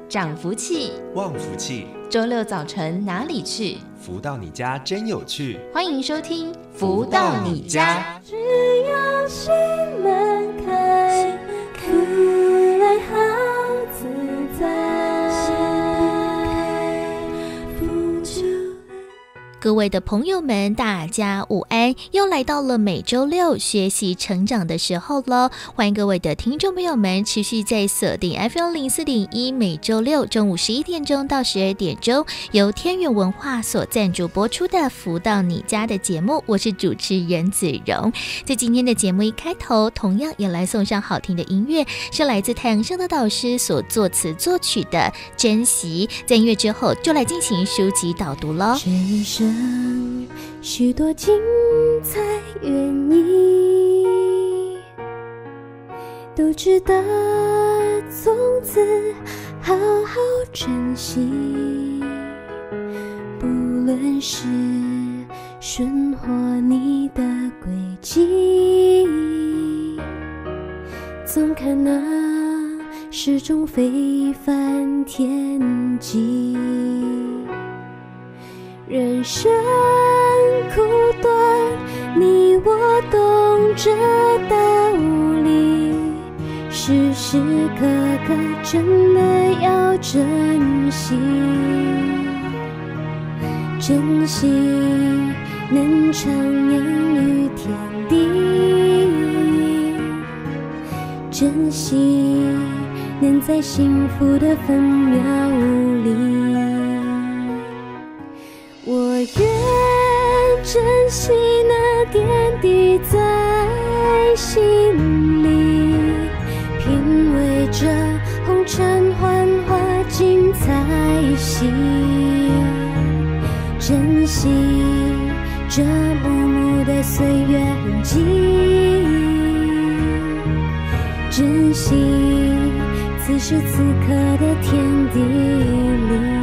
长福气， 旺福气， 周六早晨哪里去？ 福到你家真有趣。 欢迎收听福到你家。 只要心门开，可爱好自在。 各位的朋友们，大家午安！又来到了每周六学习成长的时候了。欢迎各位的听众朋友们持续在锁定 FM04.1，每周六中午11点钟到12点钟，由天元文化所赞助播出的《福到你家》的节目。我是主持人子荣。在今天的节目一开头，同样也来送上好听的音乐，是来自太阳升的导师所作词作曲的《珍惜》。在音乐之后，就来进行书籍导读了。 人生许多精彩原因，都值得从此好好珍惜。不论是顺或逆的轨迹，总看那是种非凡天际。人生苦短，你我懂这道理，时时刻刻真的要珍惜，珍惜能徜徉于天地，珍惜能在幸福的分秒里。我愿珍惜那点滴在心里，品味着红尘幻化精彩戏，珍惜这幕幕的岁月痕迹，珍惜此时此刻的天地里。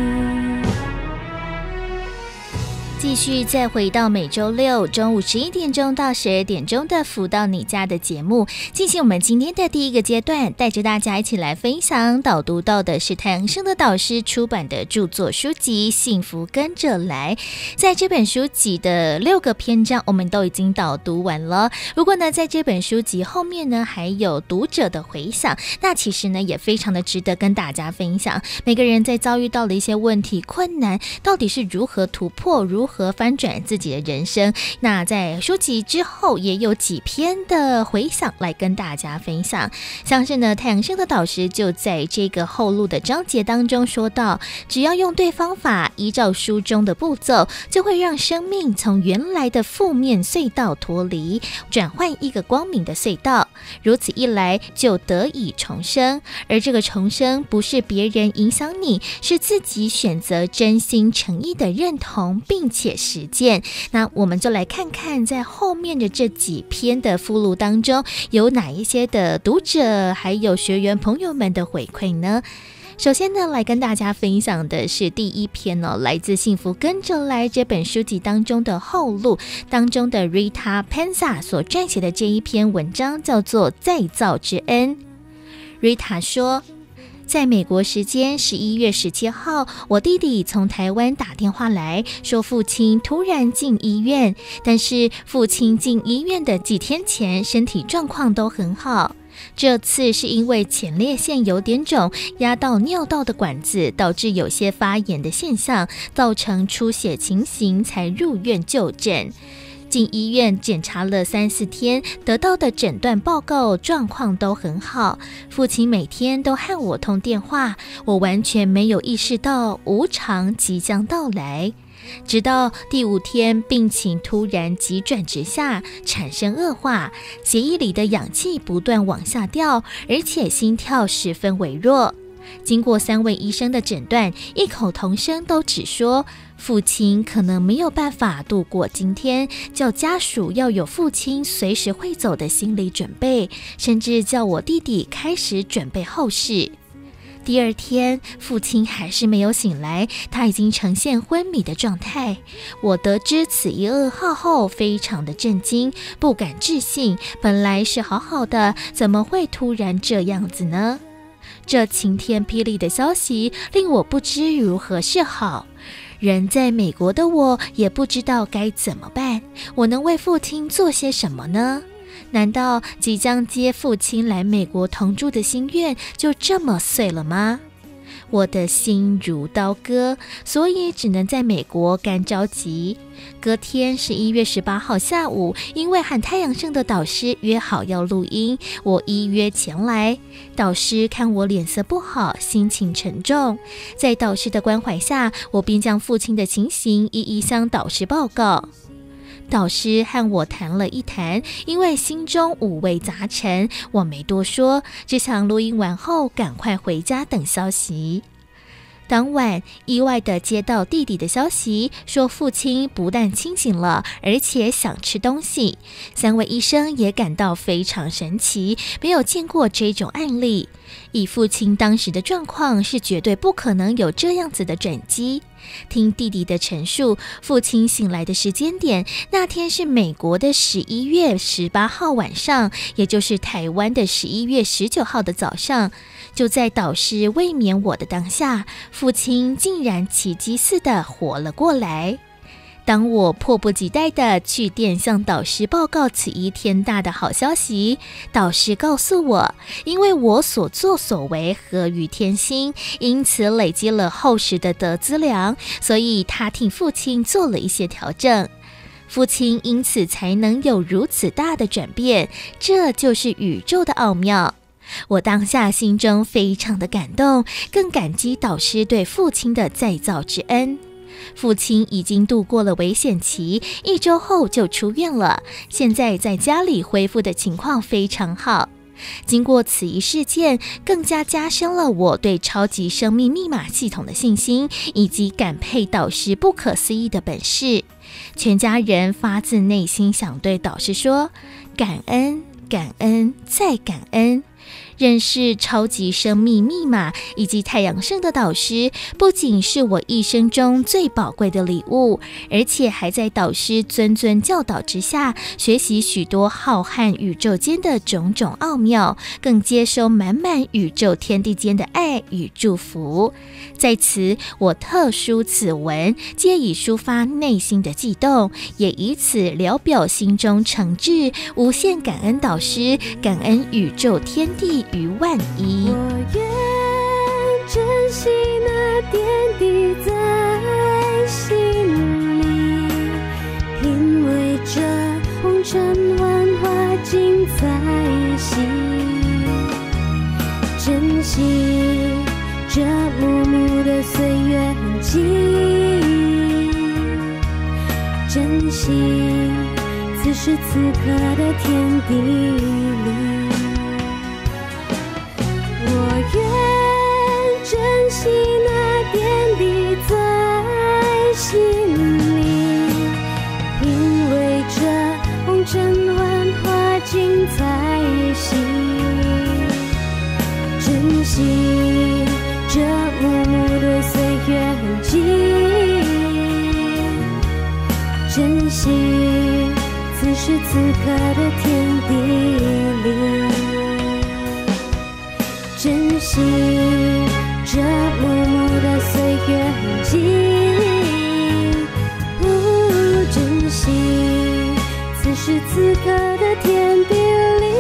继续再回到每周六中午11点钟到12点钟的福到你家的节目，进行我们今天的第一个阶段，带着大家一起来分享导读到的是太阳升的导师出版的著作书籍《幸福跟着来》。在这本书籍的6个篇章我们都已经导读完了，如果呢在这本书籍后面呢还有读者的回响，那其实呢也非常的值得跟大家分享。每个人在遭遇到的一些问题困难，到底是如何突破，如何翻转自己的人生。那在书籍之后也有几篇的回响来跟大家分享，像是呢太阳升的导师就在这个后录的章节当中说到，只要用对方法，依照书中的步骤，就会让生命从原来的负面隧道脱离，转换一个光明的隧道，如此一来就得以重生。而这个重生不是别人影响你，是自己选择真心诚意的认同并且实践。那我们就来看看在后面的这几篇的附录当中有哪一些的读者还有学员朋友们的回馈呢？首先呢，来跟大家分享的是第一篇来自《幸福跟着来》这本书籍当中的后录当中的 Rita Penza 所撰写的这一篇文章，叫做《再造之恩》。Rita 说，在美国时间11月17号，我弟弟从台湾打电话来说父亲突然进医院，但是父亲进医院的几天前身体状况都很好。这次是因为前列腺有点肿，压到尿道的管子，导致有些发炎的现象，造成出血情形，才入院就诊。进医院检查了3-4天，得到的诊断报告状况都很好。父亲每天都和我通电话，我完全没有意识到无常即将到来。直到第5天，病情突然急转直下，产生恶化，血液里的氧气不断往下掉，而且心跳十分微弱。经过3位医生的诊断，异口同声都只说父亲可能没有办法度过今天，叫家属要有父亲随时会走的心理准备，甚至叫我弟弟开始准备后事。第2天，父亲还是没有醒来，他已经呈现昏迷的状态。我得知此一噩耗后，非常的震惊，不敢置信，本来是好好的，怎么会突然这样子呢？ 这晴天霹雳的消息令我不知如何是好。人在美国的我也不知道该怎么办，我能为父亲做些什么呢？难道即将接父亲来美国同住的心愿就这么碎了吗？我的心如刀割，所以只能在美国干着急。隔天11月18号下午，因为和太阳盛的导师约好要录音，我依约前来。导师看我脸色不好，心情沉重，在导师的关怀下，我便将父亲的情形一一向导师报告。导师和我谈了一谈，因为心中五味杂陈，我没多说，只想录音完后赶快回家等消息。当晚意外地接到弟弟的消息，说父亲不但清醒了，而且想吃东西。3位医生也感到非常神奇，没有见过这种案例。以父亲当时的状况，是绝对不可能有这样子的转机。听弟弟的陈述，父亲醒来的时间点，那天是美国的11月18号晚上，也就是台湾的11月19号的早上。就在导师慰勉我的当下，父亲竟然奇迹似的活了过来。当我迫不及待地去电向导师报告此一天大的好消息，导师告诉我，因为我所作所为合于天心，因此累积了厚实的德资粮，所以他替父亲做了一些调整。父亲因此才能有如此大的转变，这就是宇宙的奥妙。我当下心中非常的感动，更感激导师对父亲的再造之恩。父亲已经度过了危险期，1周后就出院了，现在在家里恢复的情况非常好。经过此一事件，更加加深了我对超级生命密码系统的信心，以及感佩导师不可思议的本事。全家人发自内心想对导师说：感恩，感恩，再感恩。认识超级生命密码以及太阳圣的导师，不仅是我一生中最宝贵的礼物，而且还在导师谆谆教导之下，学习许多浩瀚宇宙间的种种奥妙，更接收满满宇宙天地间的爱与祝福。在此，我特书此文，借以抒发内心的悸动，也以此聊表心中诚挚，无限感恩导师，感恩宇宙天地于万一。 我愿珍惜那点滴在心里，品味着红尘万花尽在心，珍惜这幕幕的岁月痕迹，珍惜此时此刻的天地里。我愿珍惜那点滴在心里，品味着红尘万花尽在心，珍惜这幕幕的岁月痕迹，珍惜此时此刻的天地里，珍惜这幕幕的岁月痕迹，珍惜此时此刻的天地里。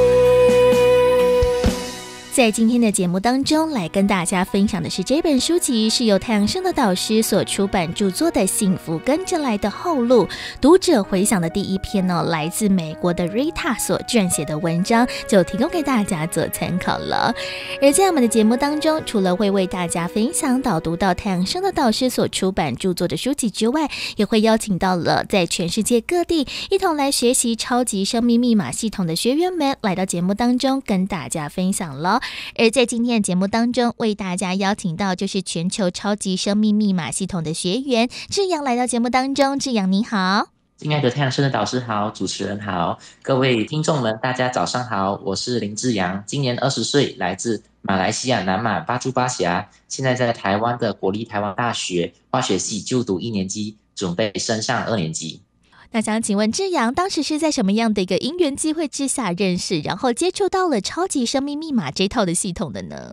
在今天的节目当中，来跟大家分享的是这本书籍，是由太阳圣的导师所出版著作的《幸福跟着来的后路》。读者回响的第一篇呢，来自美国的 Rita 所撰写的文章，就提供给大家做参考了。而在我们的节目当中，除了会为大家分享导读到太阳圣的导师所出版著作的书籍之外，也会邀请到了在全世界各地一同来学习超级生命密码系统的学员们，来到节目当中跟大家分享了。而在今天的节目当中，为大家邀请到就是全球超级生命密码系统的学员志阳来到节目当中。志阳你好。 亲爱的太阳圣的导师好，主持人好，各位听众们大家早上好，我是林志阳，今年20岁，来自马来西亚南马巴珠巴峡，现在在台湾的国立台湾大学化学系就读1年级，准备升上2年级。 那想请问志阳，当时是在什么样的一个因缘机会之下认识，然后接触到了超级生命密码这套的系统的呢？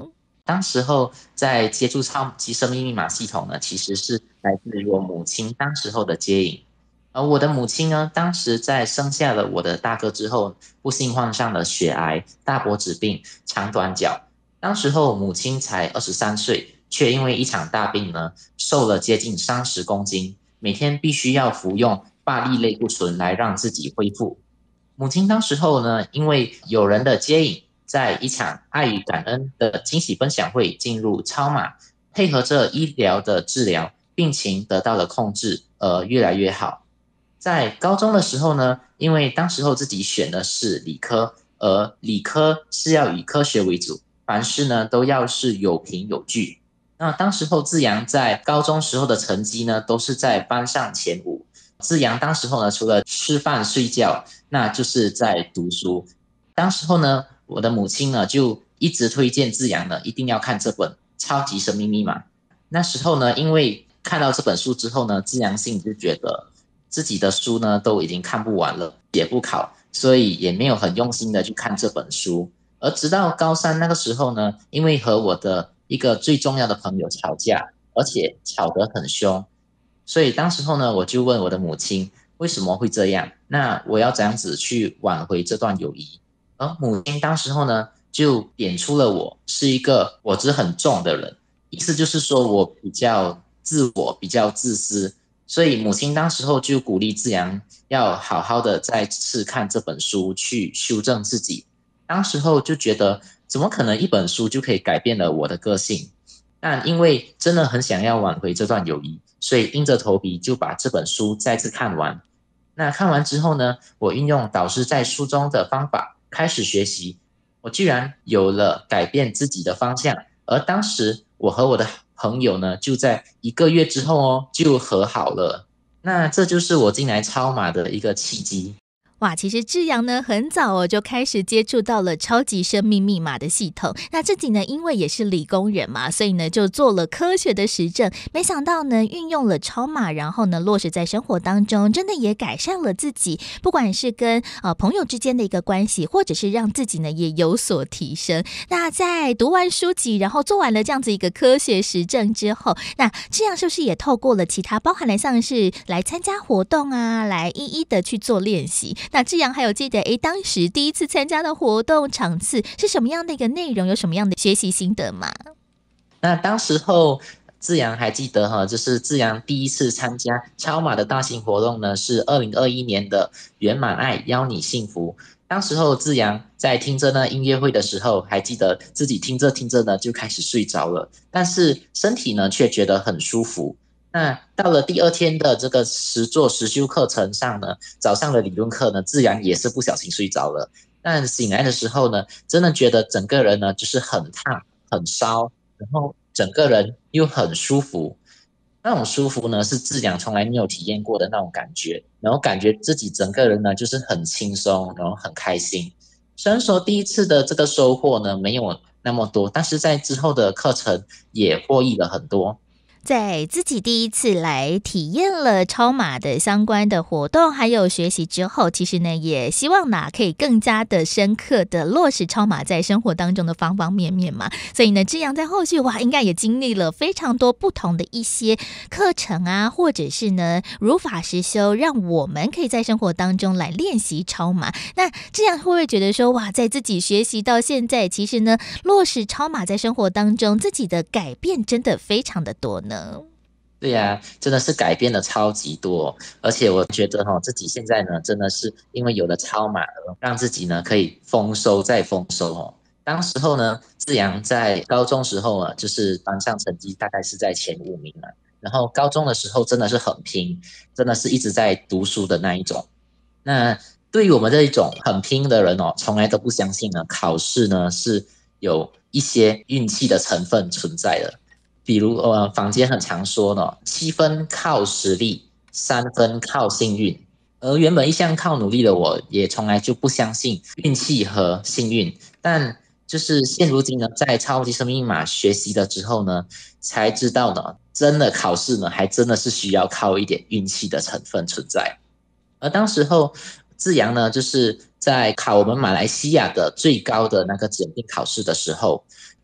当时候在接触超级生命密码系统呢，其实是来自于我母亲当时候的接引。而我的母亲呢，当时在生下了我的大哥之后，不幸患上了血癌、大脖子病、长短脚。当时候母亲才23岁，却因为一场大病呢，瘦了接近30公斤，每天必须要服用巴利类固醇来让自己恢复。母亲当时候呢，因为有人的接引，在一场爱与感恩的惊喜分享会进入超码，配合着医疗的治疗，病情得到了控制，越来越好。在高中的时候呢，因为当时候自己选的是理科，而理科是要以科学为主，凡事呢都要是有凭有据。那当时候志扬在高中时候的成绩呢，都是在班上前5。志扬当时候呢，除了吃饭睡觉，那就是在读书。当时候呢，我的母亲呢就一直推荐志扬呢一定要看这本《超级生命密码》。那时候呢，因为看到这本书之后呢，志扬心里就觉得自己的书呢都已经看不完了，也不考，所以也没有很用心的去看这本书。而直到高3那个时候呢，因为和我的一个最重要的朋友吵架，而且吵得很凶，所以当时候呢，我就问我的母亲为什么会这样，那我要怎样子去挽回这段友谊。而母亲当时候呢，就点出了我是一个我执很重的人，意思就是说我比较自我，比较自私。所以母亲当时候就鼓励志扬要好好的再次看这本书，去修正自己。当时候就觉得怎么可能一本书就可以改变了我的个性，但因为真的很想要挽回这段友谊，所以硬着头皮就把这本书再次看完。那看完之后呢，我运用导师在书中的方法开始学习，我居然有了改变自己的方向。而当时我和我的朋友呢，就在1个月之后就和好了。那这就是我进来超码的一个契机。 哇，其实志扬呢很早就开始接触到了超级生命密码的系统。那自己呢，因为也是理工人嘛，所以呢就做了科学的实证。没想到呢，运用了超码，然后呢落实在生活当中，真的也改善了自己，不管是跟朋友之间的一个关系，或者是让自己呢也有所提升。那在读完书籍，然后做完了这样子一个科学实证之后，那志扬是不是也透过了其他包含了像是来参加活动啊，来一一的去做练习？那志扬还有记得当时第一次参加的活动场次是什么样的一个内容，有什么样的学习心得吗？ 那当时候志扬还记得就是志扬第一次参加超码的大型活动呢，是2021年的圆满爱邀你幸福。当时候志扬在听着那音乐会的时候，还记得自己听着听着呢就开始睡着了，但是身体呢却觉得很舒服。那到了第2天的这个实作实修课程上呢，早上的理论课呢，自然也是不小心睡着了。但醒来的时候呢，真的觉得整个人呢就是很烫、很烧，然后整个人又很舒服。那种舒服呢，是自扬从来没有体验过的那种感觉，然后感觉自己整个人呢就是很轻松，然后很开心。虽然说第一次的这个收获呢没有那么多，但是在之后的课程也获益了很多。 在自己第一次来体验了超码的相关的活动还有学习之后，其实呢也希望可以更加的深刻的落实超码在生活当中的方方面面嘛。所以呢，志扬在后续应该也经历了非常多不同的一些课程啊，或者是呢如法实修，让我们可以在生活当中来练习超码。那志扬会不会觉得说，哇，在自己学习到现在，其实呢落实超码在生活当中，自己的改变真的非常的多呢？ 对呀，真的是改变了超级多，而且我觉得自己现在呢，真的是因为有了超码，让自己呢可以丰收再丰收。当时候呢，志扬在高中时候就是班上成绩大概是在前5名嘛，然后高中的时候真的是很拼，真的是一直在读书的那一种。那对于我们这一种很拼的人从来都不相信呢，考试呢是有一些运气的成分存在的。比如坊间很常说呢，7分靠实力，3分靠幸运。而原本一向靠努力的我，也从来就不相信运气和幸运。但就是现如今呢，在超级生命密码学习了之后呢，才知道呢，真的考试呢，还真的是需要靠一点运气的成分存在。而当时候志扬呢，就是在考我们马来西亚的最高的那个检定考试的时候，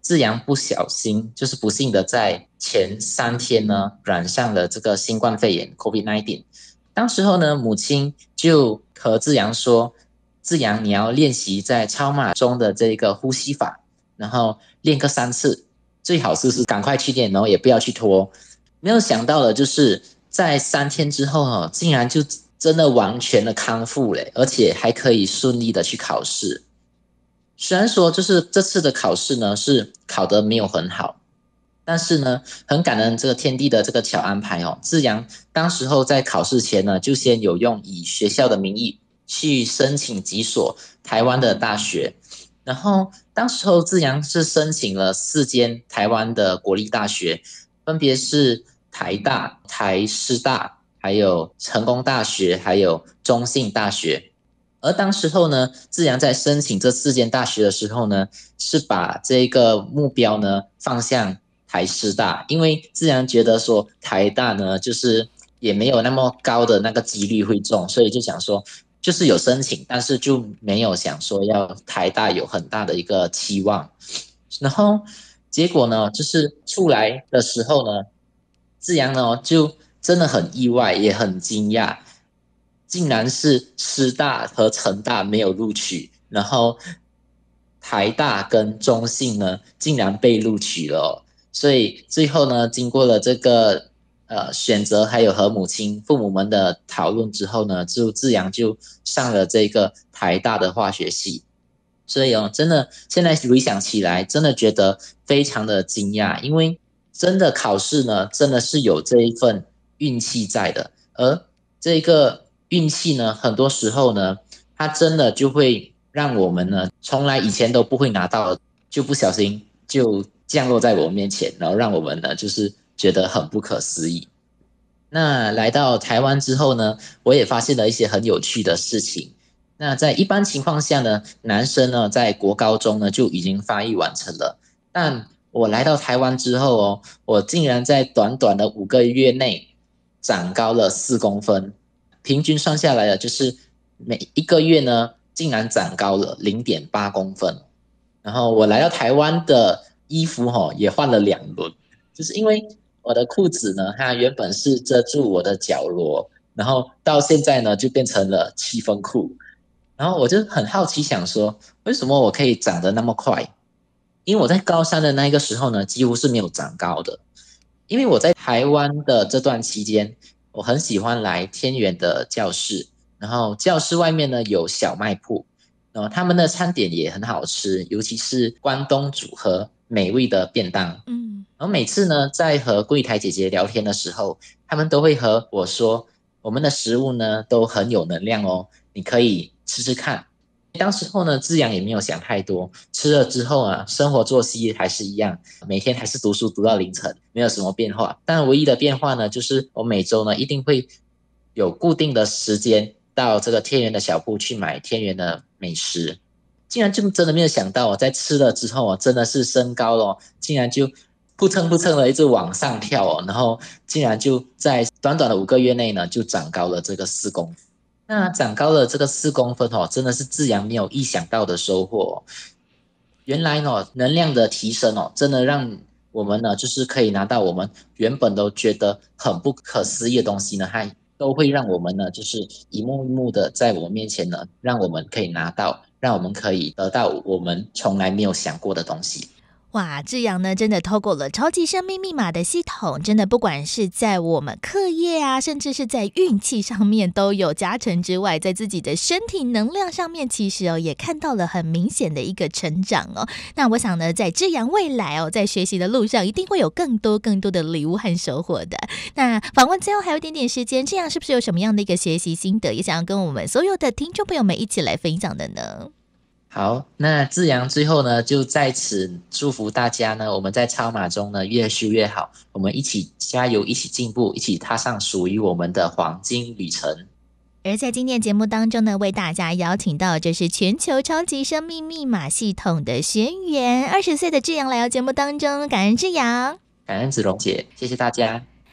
志扬不小心就是不幸的在前3天呢染上了这个新冠肺炎 COVID-19。当时候呢，母亲就和志扬说，志扬你要练习在超马中的这个呼吸法，然后练个3次，最好是赶快去练，然后也不要去拖。没有想到的就是在3天之后竟然就真的完全的康复了，而且还可以顺利的去考试。虽然说就是这次的考试呢是考得没有很好，但是呢很感恩这个天地的这个巧安排志扬当时候在考试前呢就先有用以学校的名义去申请几所台湾的大学，然后当时候志扬是申请了4间台湾的国立大学，分别是台大、台师大，还有成功大学，还有中信大学。而当时候呢，志扬在申请这4间大学的时候呢，是把这个目标呢放向台师大，因为志扬觉得说台大呢就是也没有那么高的那个几率会中，所以就想说就是有申请，但是就没有想说要台大有很大的一个期望。然后结果呢，就是出来的时候呢，志扬呢就真的很意外，也很惊讶。竟然是师大和成大没有录取，然后台大跟中信呢竟然被录取了所以最后呢，经过了这个选择，还有和母亲父母们的讨论之后呢，志扬就上了这个台大的化学系。所以真的现在回想起来，真的觉得非常的惊讶，因为真的考试呢，真的是有这一份运气在的，而这个运气呢，很多时候呢，它真的就会让我们呢，从来以前都不会拿到，就不小心就降落在我们面前，然后让我们呢，就是觉得很不可思议。那来到台湾之后呢，我也发现了一些很有趣的事情。那在一般情况下呢，男生呢，在国高中呢就已经发育完成了，但我来到台湾之后我竟然在短短的5个月内长高了4公分。平均算下来的就是每1个月呢，竟然长高了 0.8 公分。然后我来到台湾的衣服也换了2轮，就是因为我的裤子呢，它原本是遮住我的脚踝，然后到现在呢就变成了7分裤。然后我就很好奇想说，为什么我可以长得那么快？因为我在高3的那个时候呢，几乎是没有长高的。因为我在台湾的这段期间，我很喜欢来天元的教室，然后教室外面呢有小卖铺，然后他们的餐点也很好吃，尤其是关东煮和美味的便当。然后每次呢在和柜台姐姐聊天的时候，他们都会和我说，我们的食物呢都很有能量你可以吃吃看。当时候呢，志扬也没有想太多，吃了之后生活作息还是一样，每天还是读书读到凌晨，没有什么变化。但唯一的变化呢，就是我每周呢一定会有固定的时间到这个天元的小铺去买天元的美食。竟然就真的没有想到在吃了之后真的是升高了竟然就扑蹭扑蹭的一直往上跳然后竟然就在短短的5个月内呢，就长高了这个4公分。那长高了这个4公分真的是志扬没有意想到的收获原来能量的提升真的让我们呢，就是可以拿到我们原本都觉得很不可思议的东西呢，它都会让我们呢，就是一幕一幕的在我们面前呢，让我们可以拿到，让我们可以得到我们从来没有想过的东西。 哇，志扬呢真的透过了超级生命密码的系统，真的不管是在我们课业啊，甚至是在运气上面都有加成之外，在自己的身体能量上面，其实也看到了很明显的一个成长那我想呢，在志扬未来在学习的路上，一定会有更多的礼物和收获的。那访问最后还有一点点时间，志扬是不是有什么样的一个学习心得，也想要跟我们所有的听众朋友们一起来分享的呢？ 好，那志扬最后呢，就在此祝福大家呢，我们在超马中呢越修越好，我们一起加油，一起进步，一起踏上属于我们的黄金旅程。 而在今天节目当中呢，为大家邀请到就是全球超级生命密码系统的学员20岁的志扬来到节目当中，感恩志扬， 感恩子荣姐，谢谢大家。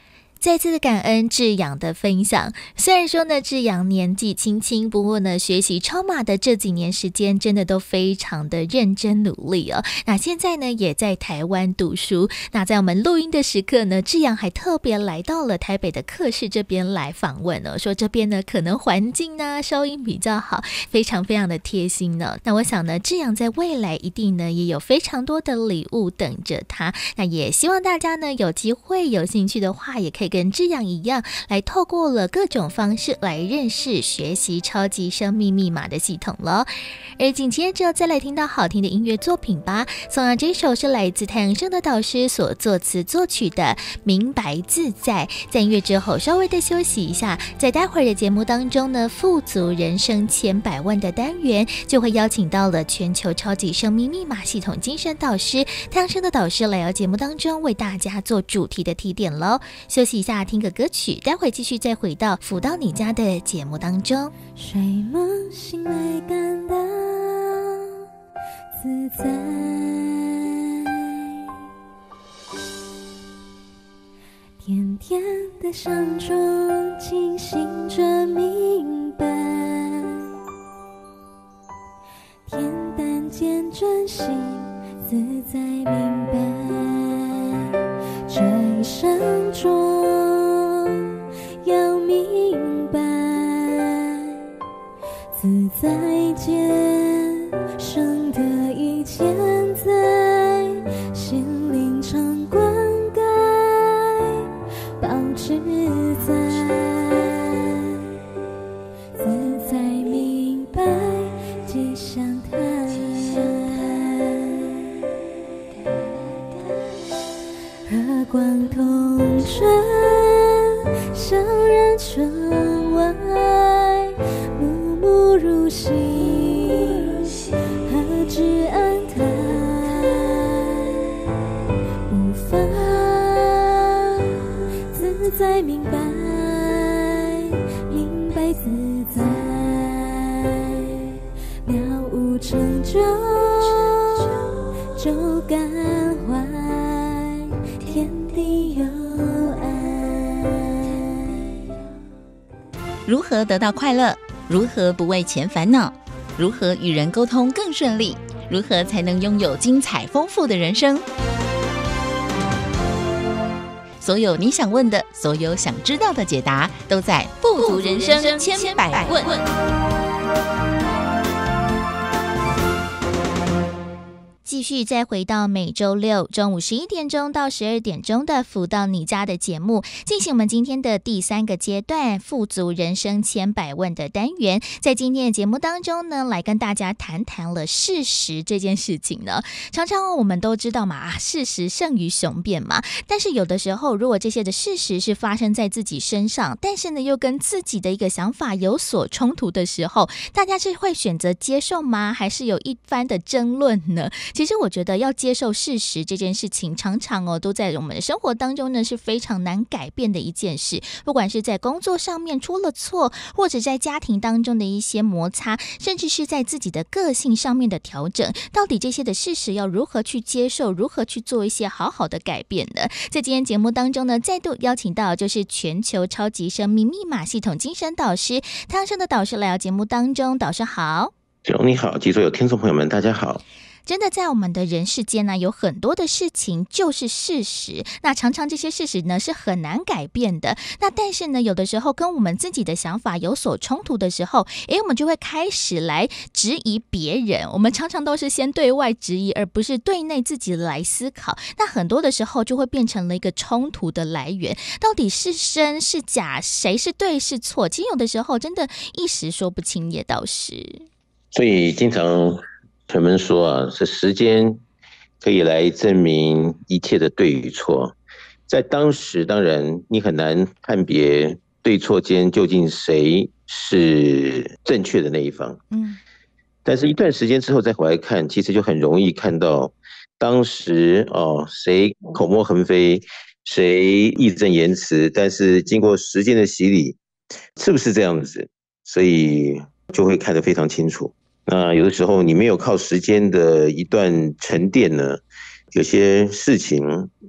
再次的感恩志扬的分享。虽然说呢，志扬年纪轻轻，不过呢，学习超马的这几年时间，真的都非常的认真努力哦。那现在呢，也在台湾读书。那在我们录音的时刻呢，志扬还特别来到了台北的客室这边来访问哦，说这边呢可能环境啊收音比较好，非常非常的贴心呢。那我想呢，志扬在未来一定呢也有非常多的礼物等着他。那也希望大家呢有机会有兴趣的话，也可以跟志扬一样，来透过了各种方式来认识学习超级生命密码的系统了。而紧接着再来听到好听的音乐作品吧。送上这首是来自太阳升的导师所作词作曲的《明白自在》。在音乐之后稍微的休息一下，在待会儿的节目当中呢，富足人生千百万的单元就会邀请到了全球超级生命密码系统精神导师太阳升的导师来到节目当中为大家做主题的提点咯。休息一下，听个歌曲，待会继续再回到辅导你家的节目当中。 睡梦醒来感到自在，甜甜的香中清醒着明白，恬淡间专心自在明白，这一生中要明白，自在间生得一千载，心灵常灌溉，保持在自在明白吉祥台，和光同传，相染尘外，暮暮如星，何止安泰，无法自在明白，明白自在，了无成就，就感怀，天地有爱。 如何得到快乐？如何不为钱烦恼？如何与人沟通更顺利？如何才能拥有精彩丰富的人生？所有你想问的，所有想知道的解答，都在富足人生千百问。 继续再回到每周六中午11点钟到12点钟的辅导你家的节目，进行我们今天的第3个阶段富足人生千百问的单元。在今天的节目当中呢，来跟大家谈谈了事实这件事情呢。常常我们都知道嘛，事实胜于雄辩嘛。但是有的时候，如果这些的事实是发生在自己身上，但是呢又跟自己的一个想法有所冲突的时候，大家是会选择接受吗？还是有一番的争论呢？其实我觉得要接受事实这件事情，常常都在我们的生活当中呢是非常难改变的一件事。不管是在工作上面出了错，或者在家庭当中的一些摩擦，甚至是在自己的个性上面的调整，到底这些的事实要如何去接受，如何去做一些好好的改变呢？在今天节目当中呢，再度邀请到就是全球超级生命密码系统精神导师太阳升的导师来到节目当中。导师好。 子荣你好，及所有听众朋友们大家好。 真的在我们的人世间呢，有很多的事情就是事实，那常常这些事实呢是很难改变的。那但是呢，有的时候跟我们自己的想法有所冲突的时候，我们就会开始来质疑别人。我们常常都是先对外质疑，而不是对内自己来思考。那很多的时候就会变成了一个冲突的来源，到底是真是假，谁是对是错？其实有的时候真的一时说不清也倒是。 所以经常人们说啊，是时间可以来证明一切的对与错。在当时，当然你很难判别对错间究竟谁是正确的那一方。但是一段时间之后再回来看，其实就很容易看到当时谁口沫横飞，谁义正言辞，但是经过时间的洗礼，是不是这样子？所以就会看得非常清楚。那有的时候你没有靠时间的一段沉淀呢，有些事情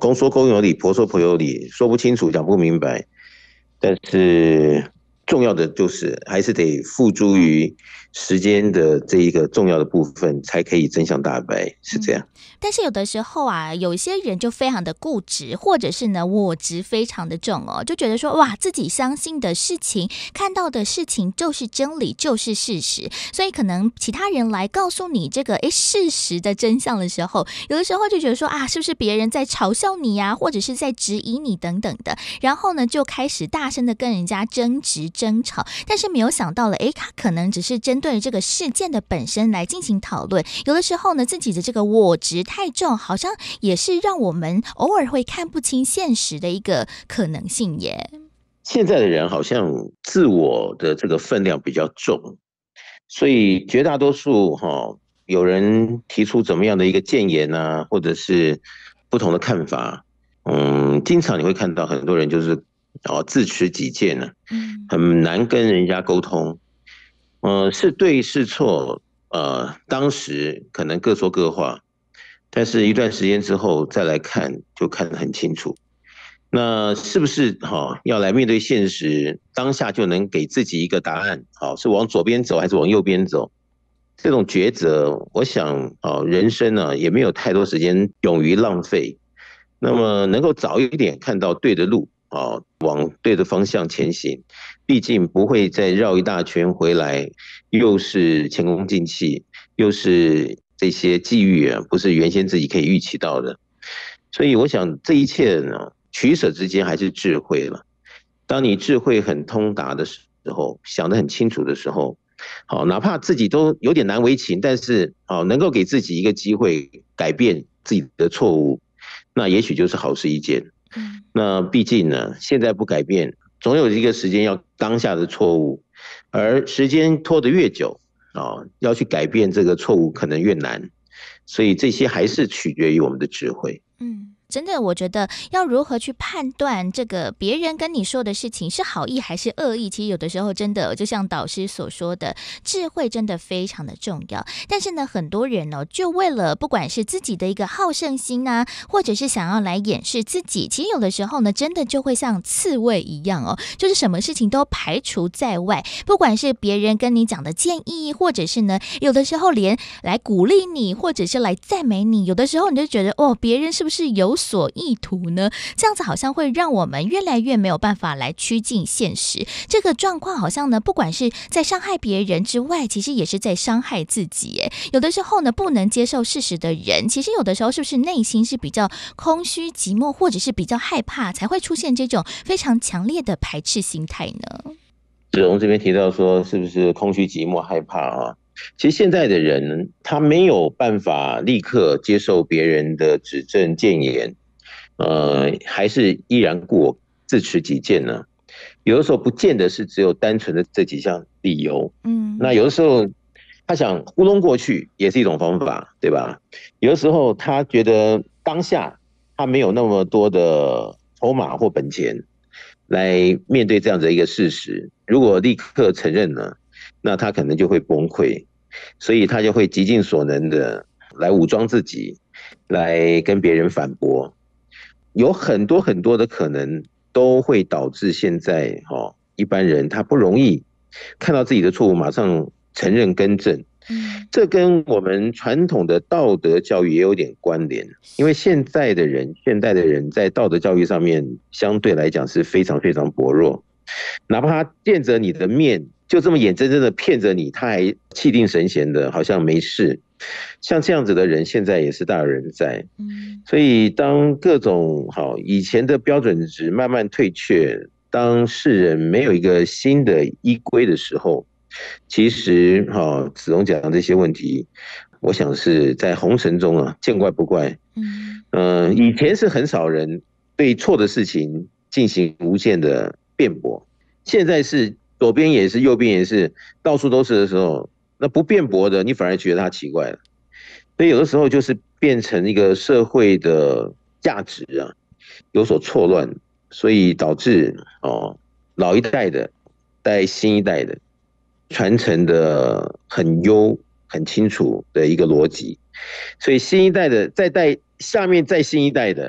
公说公有理，婆说婆有理，说不清楚，讲不明白。但是重要的就是还是得付诸于时间的这一个重要的部分，才可以真相大白，是这样。 但是有的时候啊，有些人就非常的固执，或者是呢我执非常的重哦，就觉得说哇，自己相信的事情、看到的事情就是真理，就是事实。所以可能其他人来告诉你这个事实的真相的时候，有的时候就觉得说啊，是不是别人在嘲笑你啊，或者是在质疑你等等的，然后呢就开始大声的跟人家争执争吵，但是没有想到了，他可能只是针对这个事件的本身来进行讨论。有的时候呢，自己的这个我执太重，好像也是让我们偶尔会看不清现实的一个可能性耶。 现在的人好像自我的这个分量比较重，所以绝大多数有人提出怎么样的一个谏言啊，或者是不同的看法，经常你会看到很多人就是自持己见呢，很难跟人家沟通，是对是错，当时可能各说各话。但是一段时间之后再来看，就看得很清楚。那是不是要来面对现实，当下就能给自己一个答案？是往左边走还是往右边走？这种抉择，我想人生呢也没有太多时间勇于浪费。那么能够早一点看到对的路，往对的方向前行，毕竟不会再绕一大圈回来，又是前功尽弃，又是这些际遇啊，不是原先自己可以预期到的。所以我想这一切呢，取舍之间还是智慧了。当你智慧很通达的时候，想得很清楚的时候，哪怕自己都有点难为情，但是能够给自己一个机会改变自己的错误，那也许就是好事一件。那毕竟呢，现在不改变，总有一个时间要当下的错误，而时间拖得越久，要去改变这个错误可能越难，所以这些还是取决于我们的智慧。 真的，我觉得要如何去判断这个别人跟你说的事情是好意还是恶意，其实有的时候真的就像导师所说的，智慧真的非常的重要。但是呢，很多人呢，就为了不管是自己的一个好胜心啊，或者是想要来掩饰自己，其实有的时候呢，真的就会像刺猬一样就是什么事情都排除在外，不管是别人跟你讲的建议，或者是呢，有的时候连来鼓励你，或者是来赞美你，有的时候你就觉得别人是不是有所意图呢？这样子好像会让我们越来越没有办法来趋近现实。这个状况好像呢，不管是在伤害别人之外，其实也是在伤害自己耶。有的时候呢，不能接受事实的人，其实有的时候是不是内心是比较空虚寂寞，或者是比较害怕，才会出现这种非常强烈的排斥心态呢？ 子荣这边提到说，是不是空虚寂寞害怕啊？其实现在的人他没有办法立刻接受别人的指正谏言，还是依然故我，自持己见呢。有的时候不见得是只有单纯的这几项理由，那有的时候他想糊弄过去也是一种方法，对吧？有的时候他觉得当下他没有那么多的筹码或本钱来面对这样的一个事实，如果立刻承认了，那他可能就会崩溃，所以他就会极尽所能的来武装自己，来跟别人反驳。有很多很多的可能都会导致现在一般人他不容易看到自己的错误马上承认更正。这跟我们传统的道德教育也有点关联，因为现代的人在道德教育上面相对来讲是非常非常薄弱，哪怕他见着你的面就这么眼睁睁的骗着你，他还气定神闲的好像没事。像这样子的人现在也是大有人在。所以当各种以前的标准值慢慢退却，当世人没有一个新的依归的时候，其实子荣讲的这些问题，我想是在红尘中见怪不怪。以前是很少人对错的事情进行无限的辩驳，现在是左边也是右边也是到处都是的时候，那不辩驳的你反而觉得他奇怪了。所以有的时候就是变成一个社会的价值有所错乱，所以导致老一代的带新一代的传承的很优很清楚的一个逻辑，所以新一代的再带下面再新一代的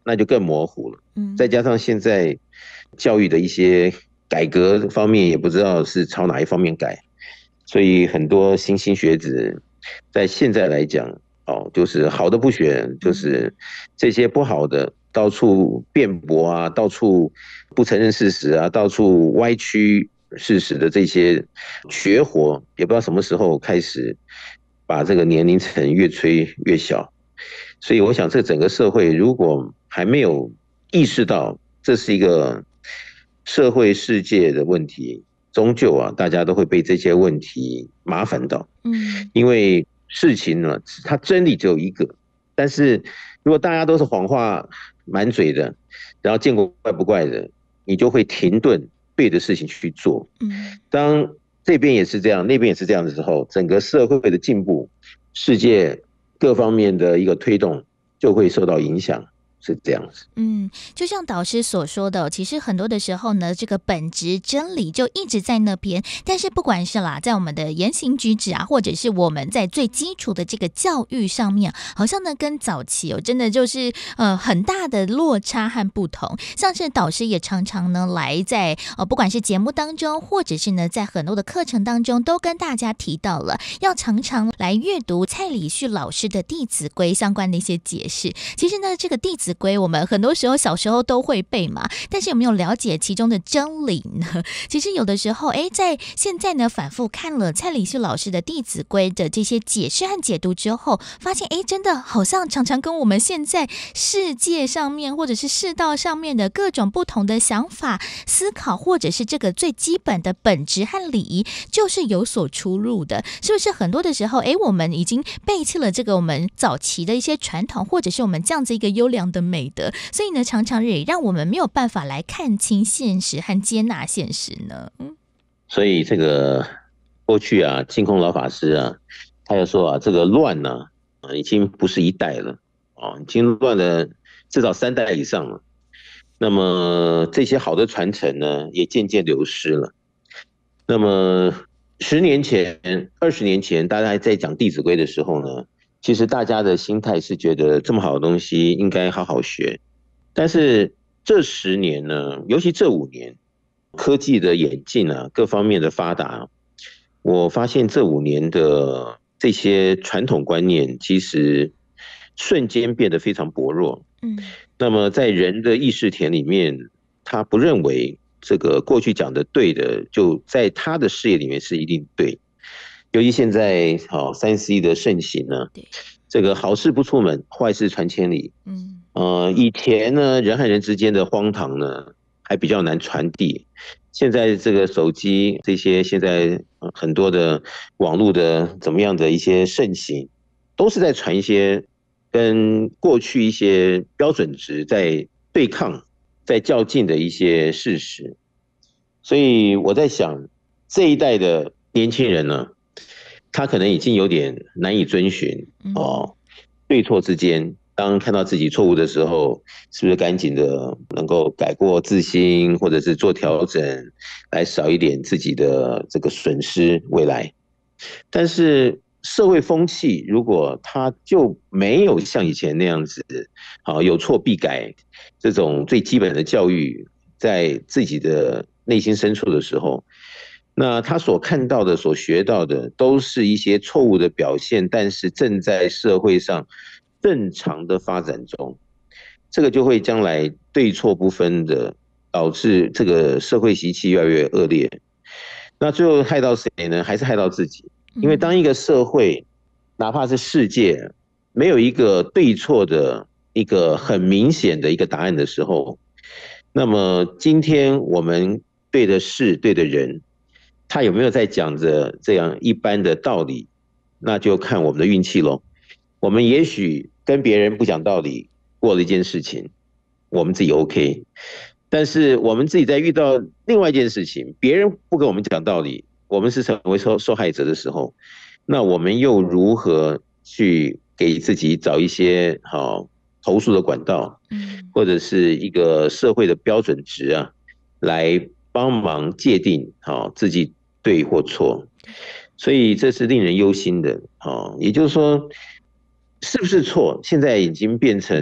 那就更模糊了。再加上现在教育的一些改革方面，也不知道是朝哪一方面改，所以很多新兴学子在现在来讲，就是好的不选，就是这些不好的到处辩驳啊，到处不承认事实啊，到处歪曲事实的这些绝活，也不知道什么时候开始把这个年龄层越吹越小。所以我想这整个社会如果还没有意识到这是一个社会世界的问题，终究啊大家都会被这些问题麻烦到。因为事情呢，它真理只有一个，但是如果大家都是谎话满嘴的，然后见怪不怪的，你就会停顿对的事情去做。当这边也是这样，那边也是这样的时候，整个社会的进步，世界各方面的一个推动就会受到影响。是这样子。 就像导师所说的，其实很多的时候呢，这个本质真理就一直在那边，但是不管是在我们的言行举止啊，或者是我们在最基础的这个教育上面，好像呢跟早期真的就是很大的落差和不同。像是导师也常常呢来在不管是节目当中，或者是呢在很多的课程当中，都跟大家提到了要常常来阅读蔡礼旭老师的《弟子规》相关的一些解释。其实呢，这个《弟子规》我们很多时候小时候都会背嘛，但是有没有了解其中的真理呢？其实有的时候在现在呢反复看了蔡礼旭老师的《弟子规》的这些解释和解读之后，发现真的好像常常跟我们现在世界上面或者是世道上面的各种不同的想法思考，或者是这个最基本的本质和礼仪就是有所出入的。是不是很多的时候我们已经背弃了这个我们早期的一些传统，或者是我们这样子一个优良的美德，所以呢常常也让我们没有办法来看清现实和接纳现实呢？ 所以这个过去啊，净空老法师啊，他就说啊，这个乱呢已经不是一代了已经乱了至少3代以上了。那么这些好的传承呢，也渐渐流失了。那么10年前、20年前，大家还在讲《弟子规》的时候呢，其实大家的心态是觉得这么好的东西应该好好学。但是这10年呢，尤其这5年，科技的演进啊，各方面的发达，我发现这5年的这些传统观念其实瞬间变得非常薄弱。那么在人的意识田里面，他不认为这个过去讲的对的，就在他的视野里面是一定对。尤其现在3C 的盛行呢，这个好事不出门，坏事传千里。以前呢，人和人之间的荒唐呢，还比较难传递。现在这个手机这些现在很多的网络的怎么样的一些盛行，都是在传一些跟过去一些标准值在对抗、在较劲的一些事实。所以我在想，这一代的年轻人呢，他可能已经有点难以遵循对错之间。当看到自己错误的时候，是不是赶紧的能够改过自新，或者是做调整，来少一点自己的这个损失未来。但是社会风气如果它就没有像以前那样子有错必改这种最基本的教育在自己的内心深处的时候，那他所看到的所学到的都是一些错误的表现，但是正在社会上正常的发展中，这个就会将来对错不分的导致这个社会习气越来越恶劣。那最后害到谁呢？还是害到自己。因为当一个社会哪怕是世界没有一个对错的一个很明显的一个答案的时候，那么今天我们对的事对的人，他有没有在讲着这样一般的道理，那就看我们的运气咯。我们也许跟别人不讲道理过了一件事情，我们自己 OK， 但是我们自己在遇到另外一件事情，别人不跟我们讲道理，我们是成为受害者的时候，那我们又如何去给自己找一些投诉的管道，或者是一个社会的标准值啊，来帮忙界定自己对或错。所以这是令人忧心的。也就是说，是不是错现在已经变成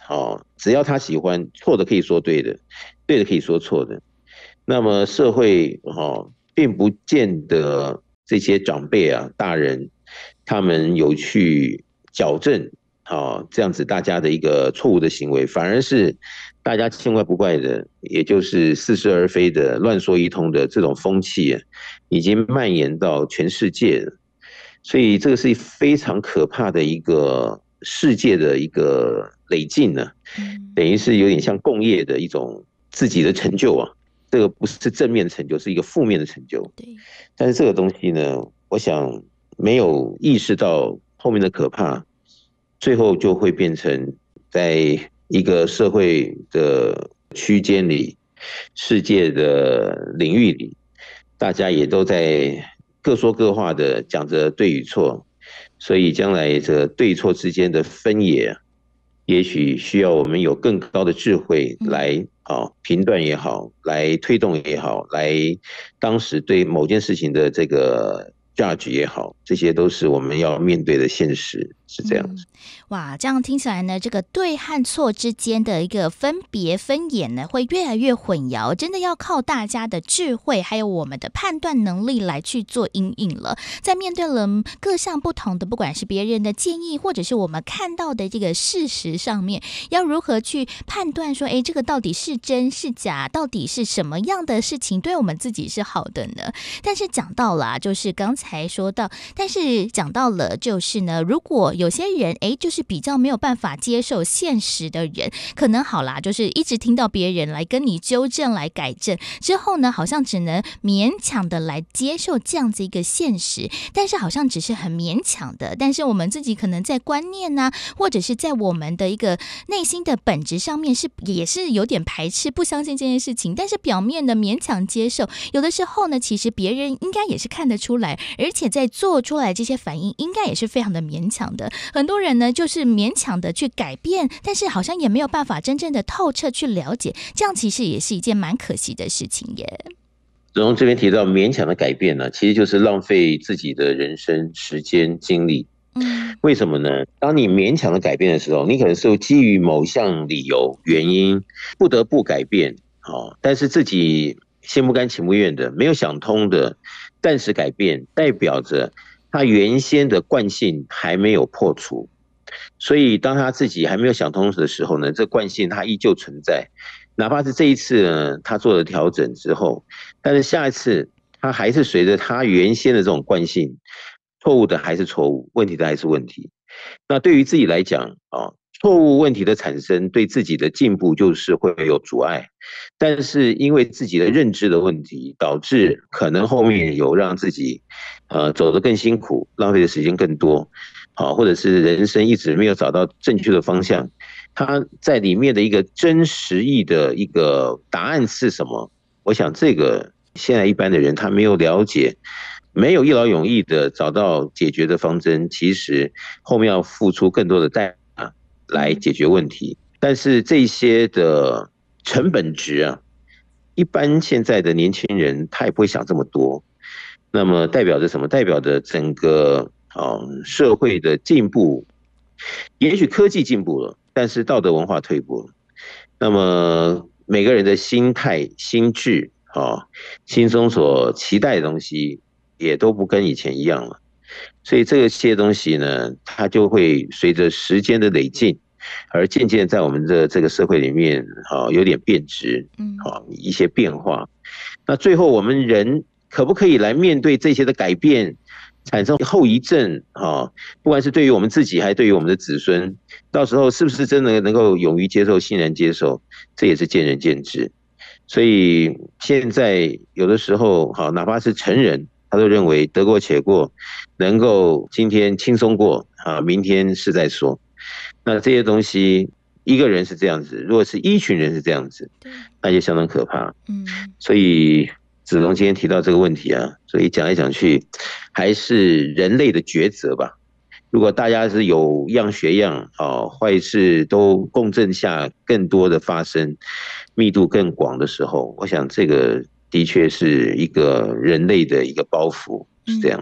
只要他喜欢，错的可以说对的，对的可以说错的。那么社会并不见得这些长辈啊、大人，他们有去矫正这样子大家的一个错误的行为，反而是大家见怪不怪的，也就是似是而非的乱说一通的这种风气已经蔓延到全世界了。所以这个是非常可怕的一个世界的一个累进呢，等于是有点像共业的一种自己的成就啊。这个不是正面的成就，是一个负面的成就。但是这个东西呢，我想没有意识到后面的可怕，最后就会变成在一个社会的区间里、世界的领域里，大家也都在各说各话的讲着对与错，所以将来这对错之间的分野，也许需要我们有更高的智慧来评断也好，来推动也好，来当时对某件事情的这个 judge 也好，这些都是我们要面对的现实，是这样子。 哇，这样听起来呢，这个对和错之间的一个分别分野呢，会越来越混淆，真的要靠大家的智慧，还有我们的判断能力来去做因应了。在面对了各项不同的，不管是别人的建议，或者是我们看到的这个事实上面，要如何去判断说，这个到底是真是假，到底是什么样的事情对我们自己是好的呢？但是讲到了就是刚才说到，但是讲到了就是呢，如果有些人就是比较没有办法接受现实的人，可能好啦，就是一直听到别人来跟你纠正、来改正之后呢，好像只能勉强的来接受这样子一个现实，但是好像只是很勉强的，但是我们自己可能在观念啊，或者是在我们的一个内心的本质上面也是有点排斥、不相信这件事情，但是表面的勉强接受，有的时候呢，其实别人应该也是看得出来，而且在做出来这些反应应该也是非常的勉强的。很多人呢就是勉强的去改变，但是好像也没有办法真正的透彻去了解，这样其实也是一件蛮可惜的事情耶。 子荣这边提到勉强的改变呢，其实就是浪费自己的人生、时间、精力。为什么呢？当你勉强的改变的时候，你可能是基于某项理由、原因不得不改变，但是自己心不甘情不愿的、没有想通的暂时改变，代表着他原先的惯性还没有破除。所以当他自己还没有想通的时候呢，这惯性它依旧存在，哪怕是这一次呢他做了调整之后，但是下一次他还是随着他原先的这种惯性，错误的还是错误，问题的还是问题。那对于自己来讲错误问题的产生对自己的进步就是会有阻碍，但是因为自己的认知的问题，导致可能后面有让自己走得更辛苦，浪费的时间更多，或者是人生一直没有找到正确的方向，他在里面的一个真实意的一个答案是什么？我想这个现在一般的人他没有了解，没有一劳永逸的找到解决的方针，其实后面要付出更多的代价来解决问题。但是这些的成本值一般现在的年轻人他也不会想这么多。那么代表着什么？代表着整个社会的进步，也许科技进步了，但是道德文化退步了。那么每个人的心态、心智心中所期待的东西也都不跟以前一样了。所以这些东西呢，它就会随着时间的累进，而渐渐在我们的这个社会里面有点变质，一些变化。那最后我们人可不可以来面对这些的改变，产生后遗症不管是对于我们自己还是对于我们的子孙，到时候是不是真的能够勇于接受、欣然接受，这也是见仁见智。所以现在有的时候哪怕是成人，他都认为得过且过，能够今天轻松过明天是在说。那这些东西一个人是这样子，如果是一群人是这样子，那就相当可怕。所以子龙今天提到这个问题所以讲来讲去还是人类的抉择吧。如果大家是有样学样坏事都共振下更多的发生，密度更广的时候，我想这个的确是一个人类的一个包袱，是这样子。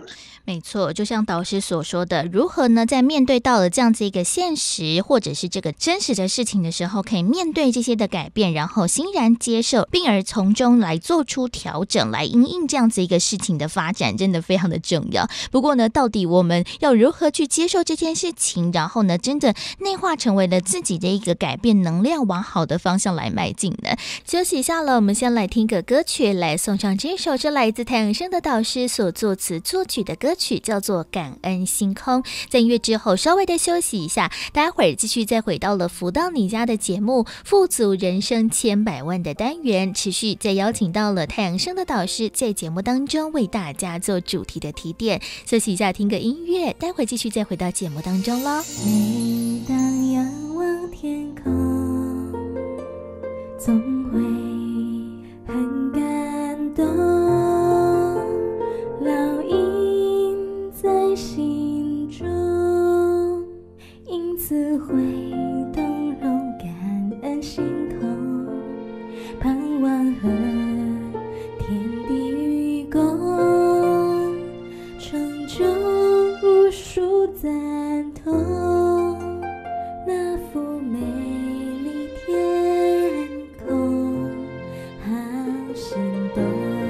没错，就像导师所说的，如何呢在面对到了这样子一个现实或者是这个真实的事情的时候，可以面对这些的改变，然后欣然接受，并而从中来做出调整，来因应这样子一个事情的发展，真的非常的重要。不过呢，到底我们要如何去接受这件事情，然后呢真的内化成为了自己的一个改变能量，往好的方向来迈进呢？休息一下了，我们先来听个歌曲，来送上这首是来自太阳升的导师所作词作曲的歌曲，叫做《感恩星空》。在音乐之后稍微的休息一下，待会儿继续再回到了福到你家的节目，富足人生千百万的单元，持续再邀请到了太阳升的导师在节目当中为大家做主题的提点。休息一下听个音乐，待会儿继续再回到节目当中咯。 每当仰望天空，总会很感动，烙印在心中，因此会动容感恩心空，盼望和天地与共，成就无数赞同，那幅美丽天空好心动。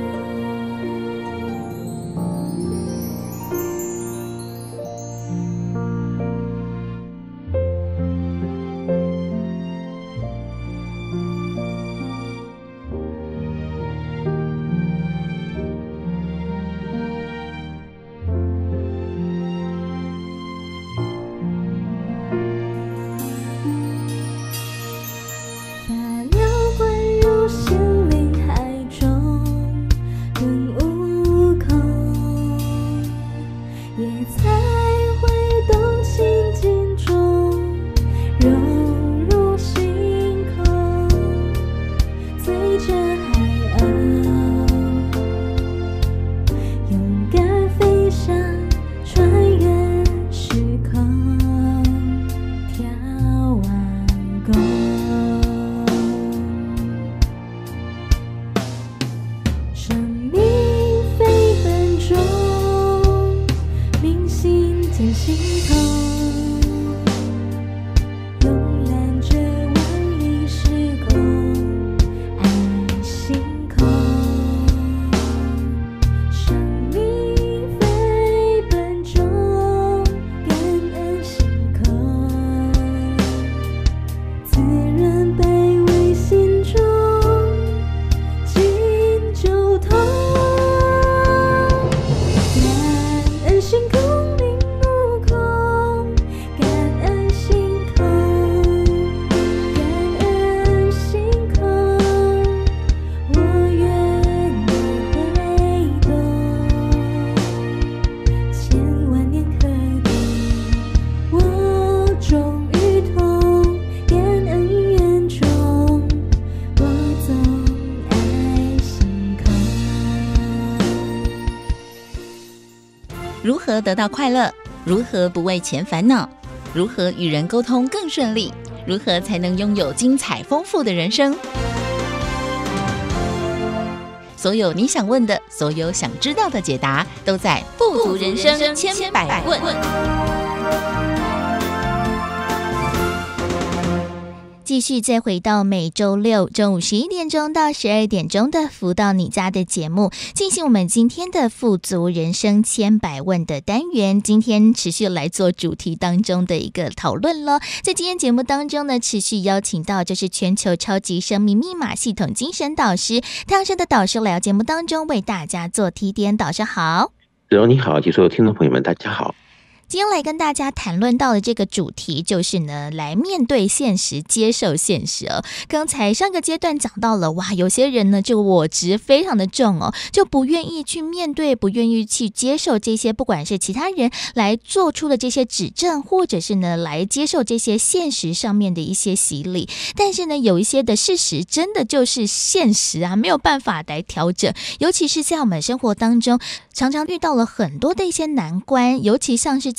如何得到快乐？如何不为钱烦恼？如何与人沟通更顺利？如何才能拥有精彩丰富的人生？所有你想问的，所有想知道的解答，都在富足人生千百问。 继续再回到每周六中午11点钟到12点钟的福到你家的节目，进行我们今天的富足人生千百问的单元。今天持续来做主题当中的一个讨论咯。在今天节目当中呢，持续邀请到就是全球超级生命密码系统精神导师太阳升的导师来到节目当中为大家做提点。导师好。 子荣你好，及所有听众朋友们大家好。 今天来跟大家谈论到的这个主题就是呢，来面对现实，接受现实哦。刚才上个阶段讲到了，哇，有些人呢，这个我执非常的重哦，就不愿意去面对，不愿意去接受这些，不管是其他人来做出的这些指正，或者是呢，来接受这些现实上面的一些洗礼。但是呢，有一些的事实真的就是现实啊，没有办法来调整。尤其是在我们生活当中，常常遇到了很多的一些难关，尤其像是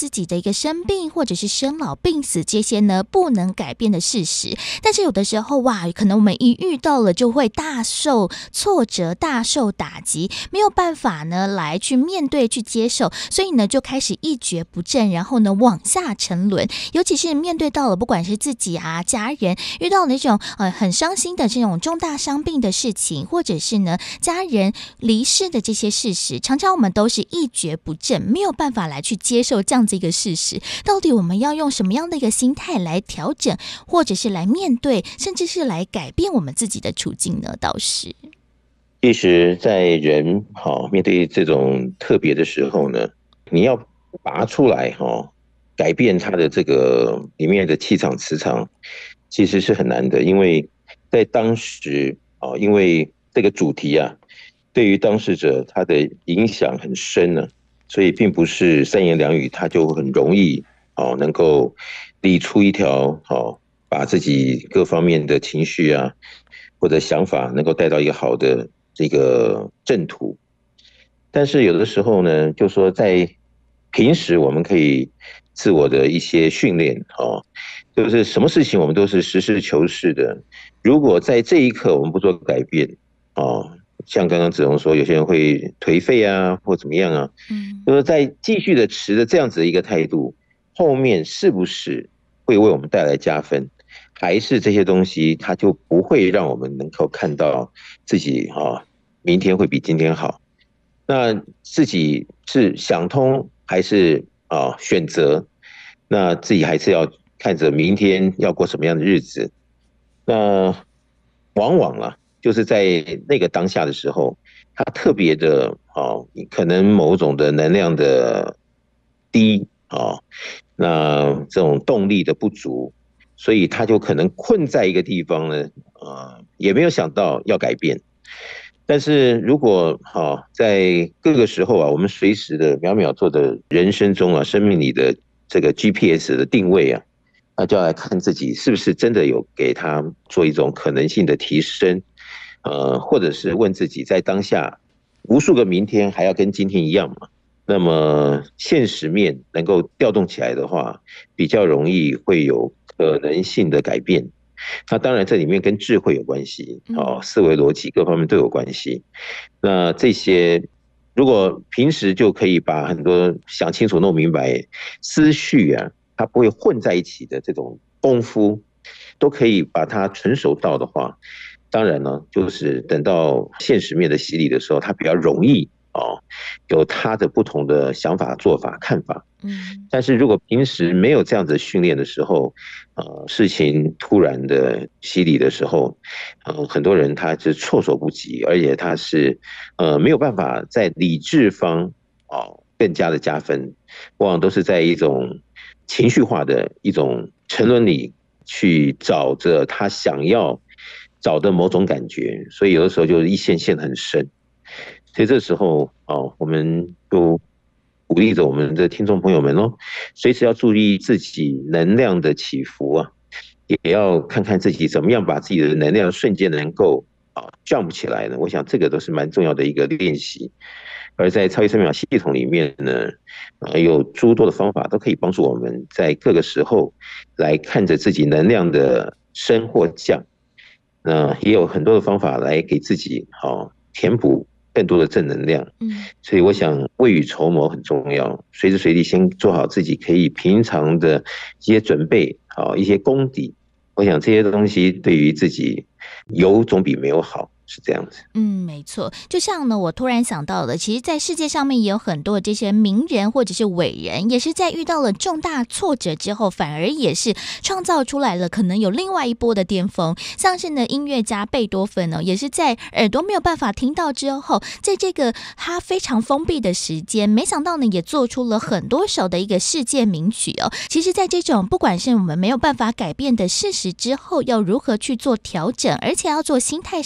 自己的一个生病或者是生老病死这些呢不能改变的事实，但是有的时候哇，可能我们一遇到了就会大受挫折、大受打击，没有办法呢来去面对、去接受，所以呢就开始一蹶不振，然后呢往下沉沦。尤其是面对到了不管是自己啊、家人遇到那种很伤心的这种重大伤病的事情，或者是呢家人离世的这些事实，常常我们都是一蹶不振，没有办法来去接受这样子一个事实。到底我们要用什么样的一个心态来调整，或者是来面对，甚至是来改变我们自己的处境呢？倒是其实在人面对这种特别的时候呢，你要拔出来改变它的这个里面的气场磁场，其实是很难的。因为在当时因为这个主题啊对于当事者他的影响很深呢，所以并不是三言两语他就很容易能够理出一条把自己各方面的情绪啊或者想法能够带到一个好的这个正途。但是有的时候呢，就说在平时我们可以自我的一些训练就是什么事情我们都是实事求是的。如果在这一刻我们不做改变像刚刚子荣说有些人会颓废啊或怎么样啊，就是在继续的持着这样子的一个态度，后面是不是会为我们带来加分，还是这些东西它就不会让我们能够看到自己明天会比今天好。那自己是想通还是选择，那自己还是要看着明天要过什么样的日子。那往往就是在那个当下的时候，它特别的可能某种的能量的低那这种动力的不足，所以他就可能困在一个地方呢也没有想到要改变。但是如果在各个时候我们随时的秒秒做的人生中生命里的这个 GPS 的定位那就要来看自己是不是真的有给他做一种可能性的提升，或者是问自己在当下无数个明天还要跟今天一样吗？那么现实面能够调动起来的话，比较容易会有可能性的改变。那当然这里面跟智慧有关系思维逻辑各方面都有关系。那这些如果平时就可以把很多想清楚弄明白，思绪它不会混在一起的这种功夫都可以把它纯熟到的话，当然呢就是等到现实面的洗礼的时候，它比较容易有他的不同的想法、做法、看法。但是如果平时没有这样子训练的时候，事情突然的洗礼的时候，很多人他是措手不及，而且他是没有办法在理智方更加的加分，往往都是在一种情绪化的一种沉沦里去找着他想要找的某种感觉，所以有的时候就一线线很深。所以这时候我们就鼓励着我们的听众朋友们随时要注意自己能量的起伏也要看看自己怎么样把自己的能量瞬间能够jump 起来呢。我想这个都是蛮重要的一个练习。而在超级生命系统里面呢，有诸多的方法都可以帮助我们在各个时候来看着自己能量的升或降。也有很多的方法来给自己填补更多的正能量。所以我想未雨绸缪很重要，随时随地先做好自己可以平常的一些准备一些功底。我想这些东西对于自己有总比没有好，是这样子。 没错。就像呢，我突然想到了，其实在世界上面也有很多这些名人或者是伟人，也是在遇到了重大挫折之后，反而也是创造出来了可能有另外一波的巅峰。像是呢音乐家贝多芬也是在耳朵没有办法听到之后，在这个他非常封闭的时间，没想到呢也做出了很多首的一个世界名曲其实在这种不管是我们没有办法改变的事实之后，要如何去做调整，而且要做心态上面的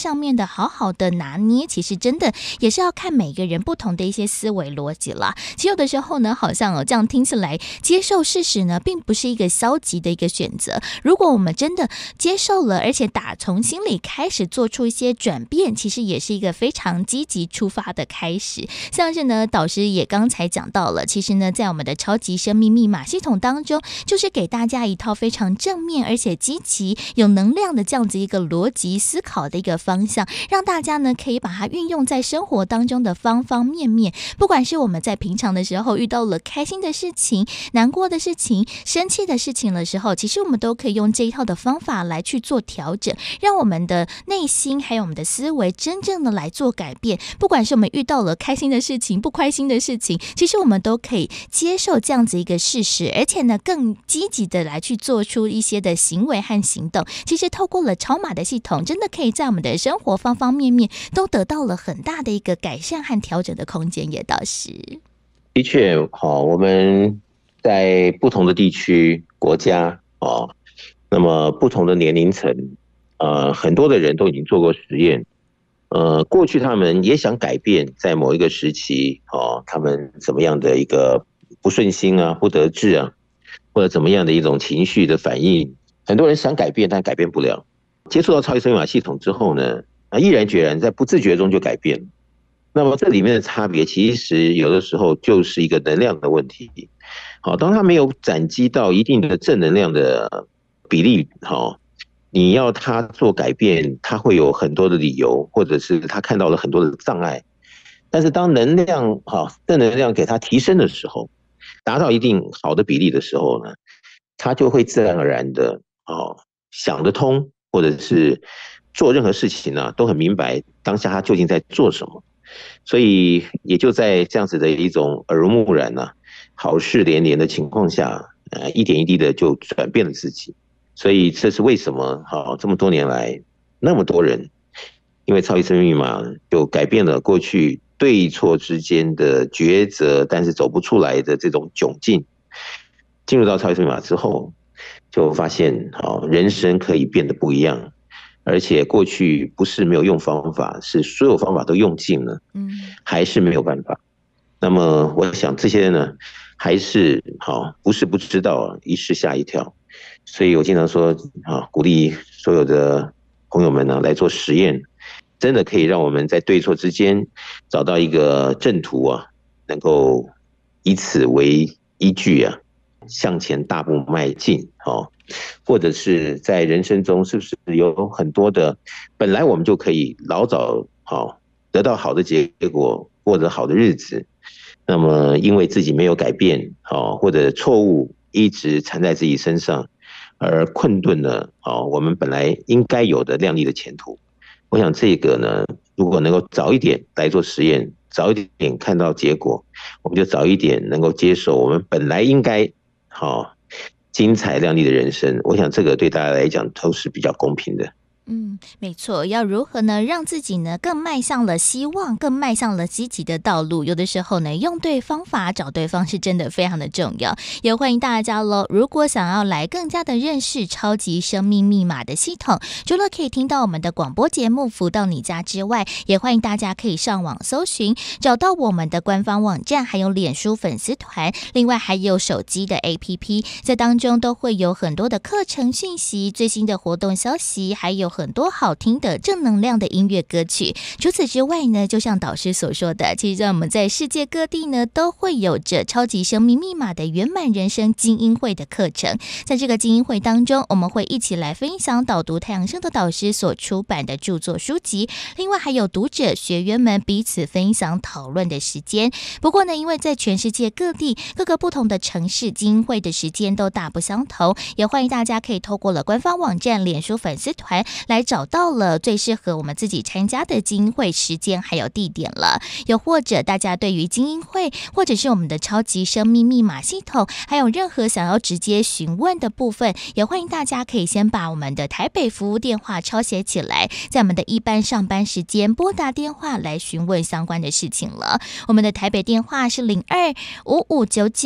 好好的拿捏，其实真的也是要看每个人不同的一些思维逻辑啦。其实有的时候呢，好像这样听起来，接受事实呢，并不是一个消极的一个选择。如果我们真的接受了，而且打从心里开始做出一些转变，其实也是一个非常积极出发的开始。像是呢，导师也刚才讲到了，其实呢，在我们的超级生命密码系统当中，就是给大家一套非常正面而且积极有能量的这样子一个逻辑思考的一个方向，让大家呢可以把它运用在生活当中的方方面面。不管是我们在平常的时候遇到了开心的事情、难过的事情、生气的事情的时候，其实我们都可以用这一套的方法来去做调整，让我们的内心还有我们的思维真正的来做改变。不管是我们遇到了开心的事情、不开心的事情，其实我们都可以接受这样子一个事实，而且呢更积极的来去做出一些的行为和行动。其实透过了超码的系统，真的可以在我们的生活方方面面都得到了很大的一个改善和调整的空间。也倒是的确，我们在不同的地区、国家，那么不同的年龄层，很多的人都已经做过实验。过去他们也想改变，在某一个时期，他们怎么样的一个不顺心啊、不得志啊，或者怎么样的一种情绪的反应，很多人想改变，但改变不了。接触到超级生命密码系统之后呢，毅然决然在不自觉中就改变了。那么这里面的差别，其实有的时候就是一个能量的问题。当他没有攒积到一定的正能量的比例，你要他做改变，他会有很多的理由，或者是他看到了很多的障碍。但是当能量正能量给他提升的时候，达到一定好的比例的时候呢，他就会自然而然的想得通，或者是做任何事情呢都很明白当下他究竟在做什么。所以也就在这样子的一种耳濡目染好事连连的情况下，一点一滴的就转变了自己。所以这是为什么这么多年来那么多人因为超级生命密码就改变了过去对错之间的抉择，但是走不出来的这种窘境，进入到超级生命密码之后，就发现人生可以变得不一样。而且过去不是没有用方法，是所有方法都用尽了，还是没有办法。那么我想这些呢，还是不是不知道，一试吓一跳。所以我经常说鼓励所有的朋友们呢来做实验，真的可以让我们在对错之间找到一个正途能够以此为依据向前大步迈进或者是在人生中是不是有很多的本来我们就可以老早得到好的结果，过得好的日子，那么因为自己没有改变或者错误一直缠在自己身上，而困顿了我们本来应该有的亮丽的前途。我想这个呢，如果能够早一点来做实验，早一点看到结果，我们就早一点能够接受我们本来应该精彩亮丽的人生。我想这个对大家来讲都是比较公平的。 没错，要如何呢让自己呢更迈向了希望，更迈向了积极的道路，有的时候呢用对方法找对方是真的非常的重要。也欢迎大家咯，如果想要来更加的认识超级生命密码的系统，除了可以听到我们的广播节目福到你家之外，也欢迎大家可以上网搜寻，找到我们的官方网站，还有脸书粉丝团，另外还有手机的 APP， 在当中都会有很多的课程讯息、最新的活动消息，还有很多好听的正能量的音乐歌曲。除此之外呢，就像导师所说的，其实我们在世界各地呢都会有着超级生命密码的圆满人生精英会的课程。在这个精英会当中，我们会一起来分享导读太阳升的导师所出版的著作书籍，另外还有读者学员们彼此分享讨论的时间。不过呢，因为在全世界各地各个不同的城市，精英会的时间都大不相同，也欢迎大家可以透过了官方网站、脸书粉丝团来找到了最适合我们自己参加的精英会时间还有地点了。又或者大家对于精英会或者是我们的超级生命密码系统还有任何想要直接询问的部分，也欢迎大家可以先把我们的台北服务电话抄写起来，在我们的一般上班时间拨打电话来询问相关的事情了。我们的台北电话是02-5599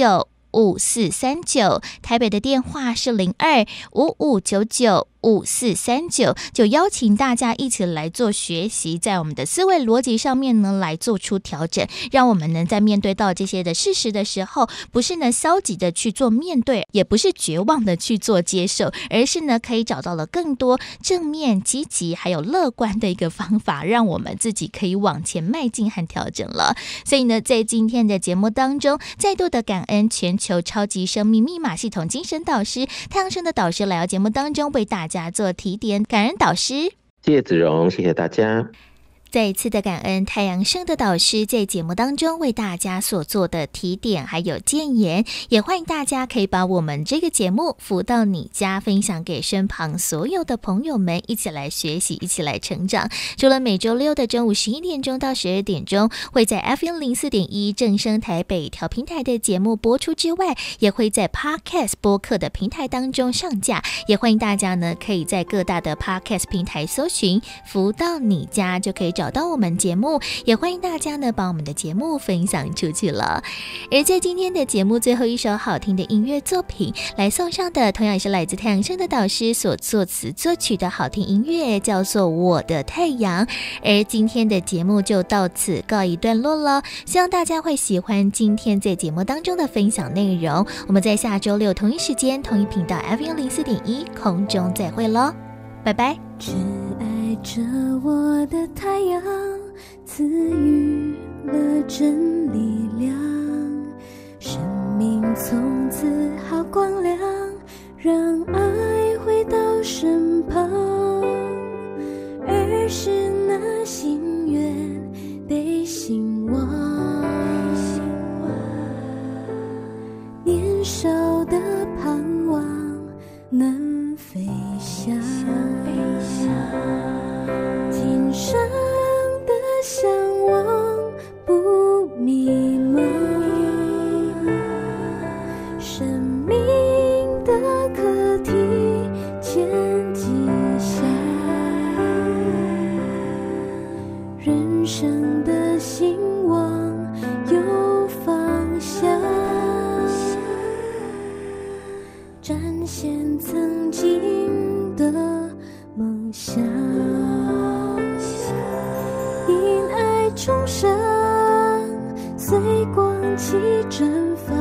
5439，台北的电话是02-5599-5439，就邀请大家一起来做学习，在我们的思维逻辑上面呢来做出调整，让我们呢在面对到这些的事实的时候，不是呢消极的去做面对，也不是绝望的去做接受，而是呢可以找到了更多正面积极还有乐观的一个方法，让我们自己可以往前迈进和调整了。所以呢在今天的节目当中，再度的感恩全球超级生命密码系统精神导师太阳升的导师来到节目当中为大家做提点，感恩导师。 谢谢子荣，谢谢大家。 再一次的感恩太阳升的导师在节目当中为大家所做的提点还有建言，也欢迎大家可以把我们这个节目福到你家分享给身旁所有的朋友们，一起来学习，一起来成长。除了每周六的中午11点钟到12点钟会在 FM04.1 正声台北调频台的节目播出之外，也会在 Podcast 播客的平台当中上架，也欢迎大家呢可以在各大的 Podcast 平台搜寻福到你家，就可以找到我们节目，也欢迎大家呢把我们的节目分享出去了。而在今天的节目最后一首好听的音乐作品来送上的，同样也是来自太阳升的导师所作词作曲的好听音乐，叫做《我的太阳》。而今天的节目就到此告一段落了，希望大家会喜欢今天在节目当中的分享内容。我们在下周六同一时间同一频道 FM04.1 空中再会咯，拜拜。 只爱着我的太阳，赐予了真力量，生命从此好光亮，让爱回到身旁。儿时那心愿被兴旺，年少的盼望能飞翔，今生的向往不迷茫，生命的课题千吉祥，人生的兴旺有方向，展现曾经的梦想，因爱重生，随光气绽放，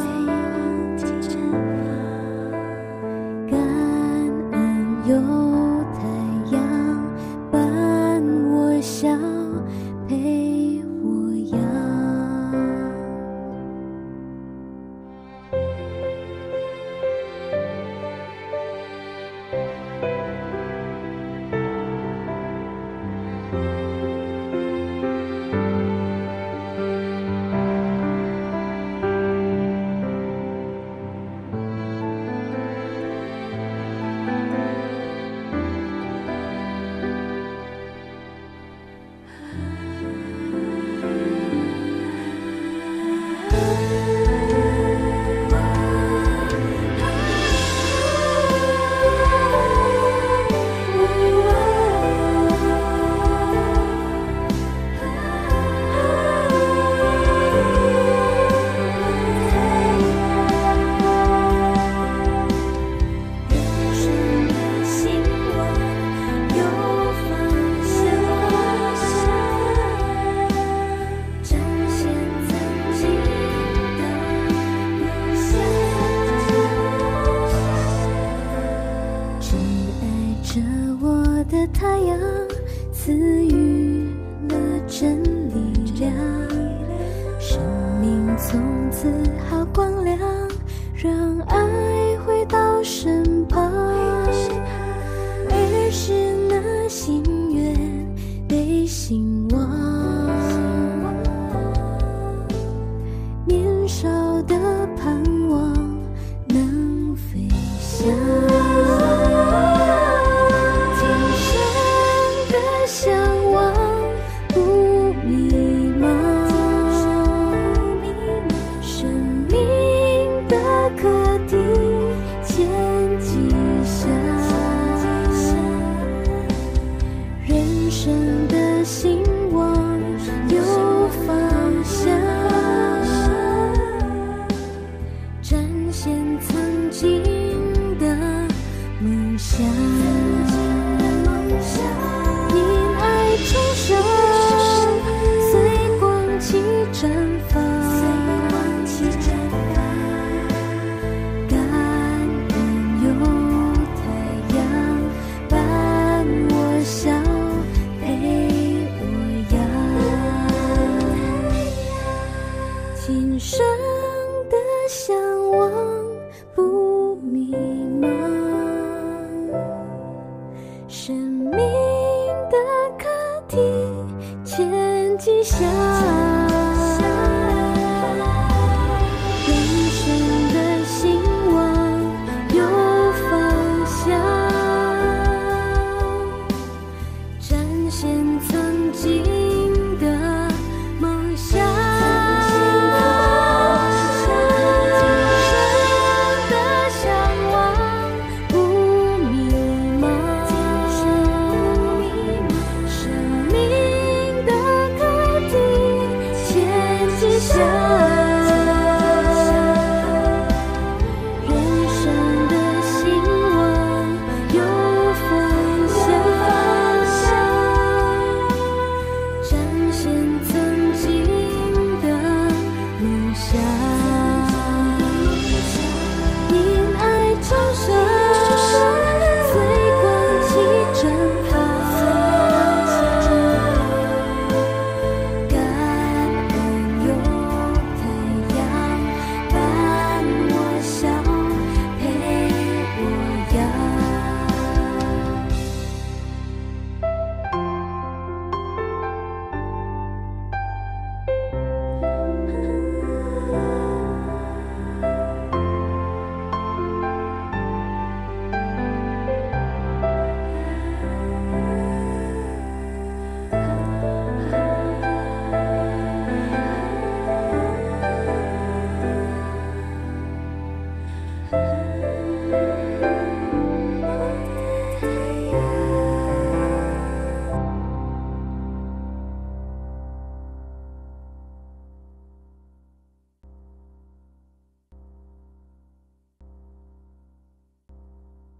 感恩有太阳伴我笑，陪我阳。太阳赐予了真力量，生命从此好光亮，让爱回到身旁。儿时那心愿被兴旺，年少的盼望能飞翔。向往不迷茫，生命的课题地，千机下。